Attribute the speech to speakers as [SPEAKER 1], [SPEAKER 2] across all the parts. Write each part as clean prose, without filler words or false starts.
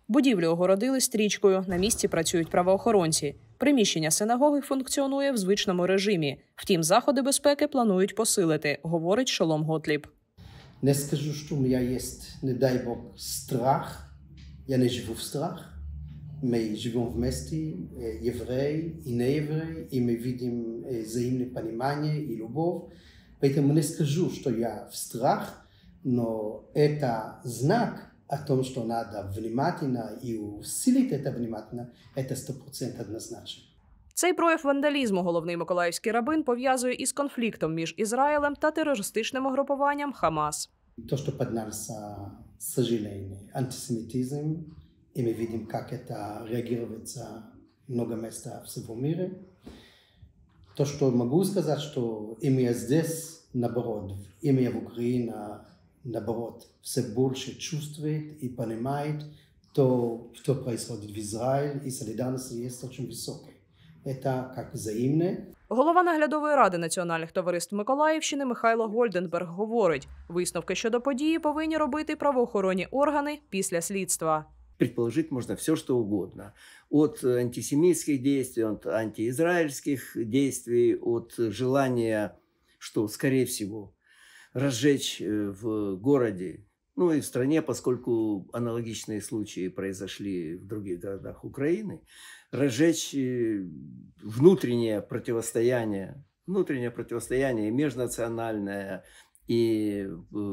[SPEAKER 1] Будівлю огородили стрічкою, на місці працюють правоохоронці. Приміщення синагоги функціонує в звичному режимі. Втім, заходи безпеки планують посилити, говорить Шолом Готліб.
[SPEAKER 2] Не скажу, що у мене є, не дай Бог, страх. Я не живу в страх. Мы живем вместе, евреи и неевреи, и мы видим взаимное понимание и любовь. Поэтому не скажу, что я в страх, но это знак о том, что надо внимательно и усилить это внимательно, это 100% однозначно.
[SPEAKER 1] Цей прояв вандалізму головний миколаївський рабин пов'язує із конфліктом між Ізраїлем та терористичним угрупуванням Хамас.
[SPEAKER 2] То, что поднялся, к сожалению, антисемитизм, и мы видим, как это реагируется в много мест всего мира. То, что могу сказать, что имея здесь, наоборот, имея в Украине, наоборот, все больше чувствует и понимает то, что происходит в Израиле, и солидарность есть очень высокой. Это как взаимное.
[SPEAKER 1] Голова наглядової ради національних товариств Миколаївщини Михайло Гольденберг говорить, висновки щодо події повинні робити правоохоронні органи після слідства.
[SPEAKER 3] Предположить можно все, что угодно. От антисемитских действий, от антиизраильских действий, от желания, что, скорее всего, разжечь в городе, ну и в стране, поскольку аналогичные случаи произошли в других городах Украины, разжечь внутреннее противостояние межнациональное и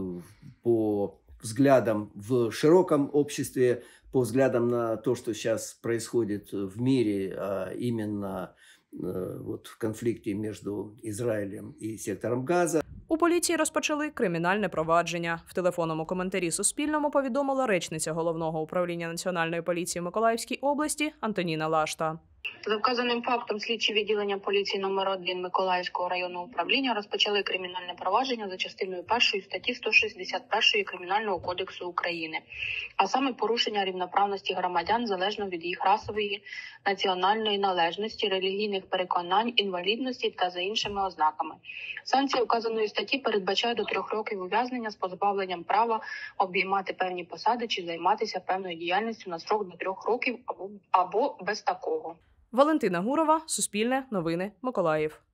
[SPEAKER 3] по взглядам в широком обществе, по взглядам на то, что сейчас происходит в мире, а именно вот в конфликте между Израилем и сектором Газа.
[SPEAKER 1] У поліції розпочали кримінальне провадження. В телефонному коментарі Суспільному повідомила речниця Головного управління Національної поліції Миколаївській області Антоніна Лашта.
[SPEAKER 4] За вказаним фактом слідчі відділення поліції номер 1 Миколаївського районного управління розпочали кримінальне провадження за частиною 1 статті 161 Кримінального кодексу України, а саме порушення рівноправності громадян залежно від їх расової, національної належності, релігійних переконань, інвалідності та за іншими ознаками. Санкція вказаної статті передбачає до 3 років ув'язнення з позбавленням права обіймати певні посади чи займатися певною діяльністю на строк до 3 років або без такого.
[SPEAKER 1] Валентина Гурова, Суспільне, Новини, Миколаїв.